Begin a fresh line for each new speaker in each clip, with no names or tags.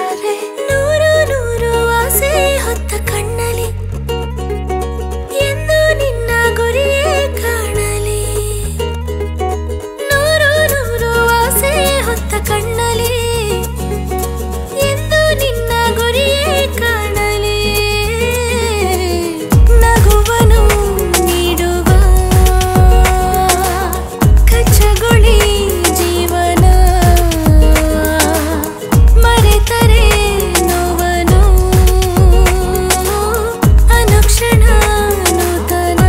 ಅರೆ ನೂರು ನೂರು ಆಸೆ ಹೊತ್ತ ಕಣ್ಣಲ್ಲಿ ಎಂದು ನಿನ್ನ ಗುರಿಯೇ ಕಾಣಲಿ ನೂರು ನೂರು ಆಸೆ ಹೊತ್ತ ಕಣ್ಣಲ್ಲಿ ಎಂದು ನಿನ್ನ ಗುರಿಯೇ ಕಾಣಲಿ ನಗುವನು ನೀಡುವ ಕಚ್ಚಗುಳಿ ಜೀವನ ಮರೆತರೆ ನೋವನು ಅನುಕ್ಷಣ ನೂತನ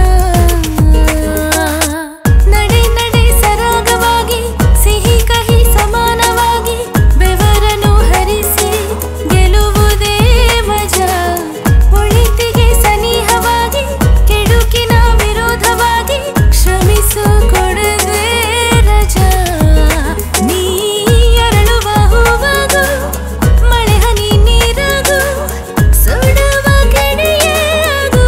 ನಡೆ ನಡೆ ಸರಾಗವಾಗಿ ಸಿಹಿ ಕಹಿ ಸಮಾನವಾಗಿ ಬೆವರನು ಹರಿಸಿ ಗೆಲುವುದೇ ಮಜಾ ಒಳಿತಿಗೆ ಸನಿಹವಾಗಿ ಕೆಡುಕಿನ ವಿರೋಧವಾಗಿ ಕ್ಷಮಿಸು ಕೊಡದೆ ರಜಾ ನೀ ಅರಳುವ ಹೂವಾಗು ಮಳೆ ಹನಿ ನೀರಾಗು ಸುಡುವ ಗೆಡೆಯಾಗು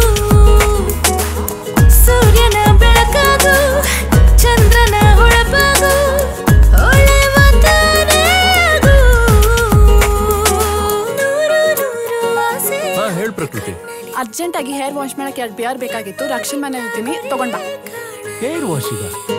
ಸೂರ್ಯನ ಬೆಳಕಾಗು ಚಂದ್ರನ ಹೊಳಪಾಗು ಹೊಳೆವ ತಾರೆಯಾಗು ನೂರು ನೂರು ಆಸೆ
ಹೇಳ್ ಪ್ರಕೃತಿ.
ಅರ್ಜೆಂಟ್ ಆಗಿ ಹೇರ್ ವಾಶ್ ಮಾಡಕ್ಕೆ 2 ಬಿಯರ್ ಬೇಕಾಗಿತ್ತು. ರಕ್ಷಣ್ ಮನೇಲಿ ಇರ್ತೀನಿ, ತಗೊಂಡ್ ಬಾ.
ಹೇರ್ ವಾಶ್ ಈಗ